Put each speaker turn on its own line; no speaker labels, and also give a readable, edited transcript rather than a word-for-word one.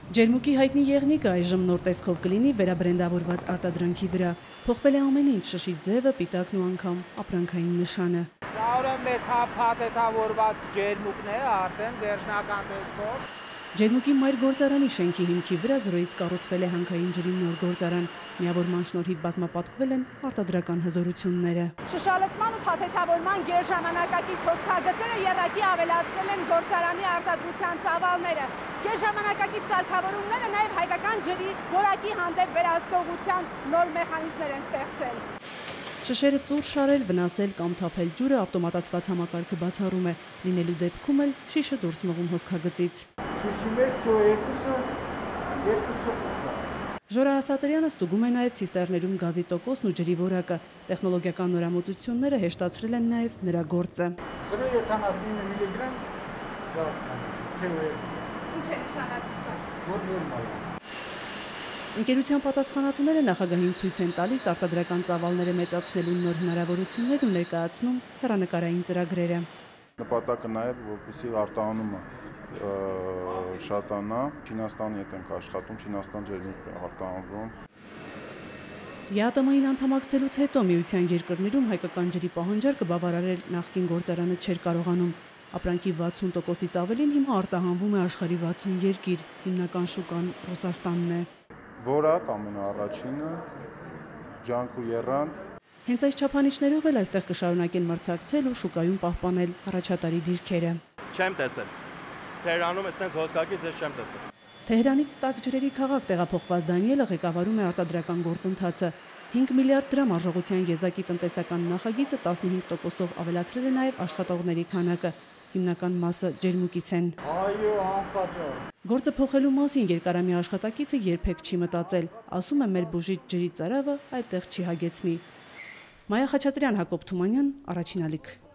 Ջերմուկի հայտնի եղնիկը այժմ նոր տեսքով կլինի վերաբրենդավորված արտադրանքի վրա։ Փոխվել է ամեն ինչ՝ շշի ձևը, պիտակն ու անգամ ապրանքային նշանը։
Սա փաթեթավորված ջերմուկն է, արդեն վերջնական տեսքով։
Ջերմուկի մայր գործարանի շենքի հիմքի վրա զրոյից կառուցվել է հանքային ջրի նոր գործարան։ Միավորման շնորհիվ բազմապատկվել են արտադրական հզորությունները։
Շշալցման ու փաթեթավորման գերժամանակակից հոսքագծերը եռակի ավելացրել են գործարանի արտադրության ծավալները։ Գերժամանակակից սարքավորումները նաև հայկական ջրի որակի հանդեպ վերահսկողության նոր մեխանիզմներ են ստեղծել։
Շշերը ծուռ շարել, վնասել կամ թափել ջուրը ավտոմատացված համակարգը բացառում է, լինելու դեպքում էլ շիշը դուրս մղում հոսքագծից։ Ժորա Ասատրյանը ստուգում է նաև ցիստերներում գազի տոկոսն ու ջրի որակը։ Տեխնոլոգիական նորամուծությունները հեշտացրել են նաև նրա գործը։
0,79 միլիգրամ գազ կա, CO2։
Ինչ է նշանակում սա։
Որ նորմալ է։
Ընկերության պատասխանատուները նախագահին ցույց են տալիս արտադրական ծավալները մեծացնելու նոր հնարավորություններ ու ներկայացնում հեռանկարային ծրագրերը։
Նպատակը նաև որպեսզի արտահանումը շատանա, Չինաստանի հետ ենք աշխատում, Չինաստան ջերմուկ է արտահանվում։
ԵԱՏՄ-ին անդամակցելուց հետո միության երկրներում հայկական ջրի պահանջարկը բավարարել նախկին գործարանը չէր կարողանում։ Ապրանքի 60%-ից ավելին հիմա արտահանվում է աշխարհի 60 երկիր, հիմնական շուկան Ռուսաստանն է։
Որակ ամենաառաջինը, ջանք ու եռանդ։
Հենց այս չափանիշներով էլ այստեղ կշարունակեն մրցակցել ու շուկայում պահպանել առաջատարի դիրքերը։
Չեմ տեսել։ Թեհրանում էսենց հոսքագիծ ես չեմ տեսել։
Թեհրանից տաք ջրերի քաղաք տեղափոխված Դանիելը ղեկավարում է արտադրական գործընթացը։ 5 միլիարդ դրամ արժողության եզակի տնտեսական նախագիծը 15%-ով ավելացրել է նաև աշխատողների քանակը։ Հիմնական մասը ջերմուկից են։
Այո, անպատճառ։
Գործը փոխելու մասին երկարամյա աշխատակիցը երբեք չի մտածել։ Ասում է մեր բուժիչ ջրի ծարավը այդտեղ չի հագեցնի։ Մայա Խաչատրյան, Հակոբ Թումանյան, Առաջին ալիք։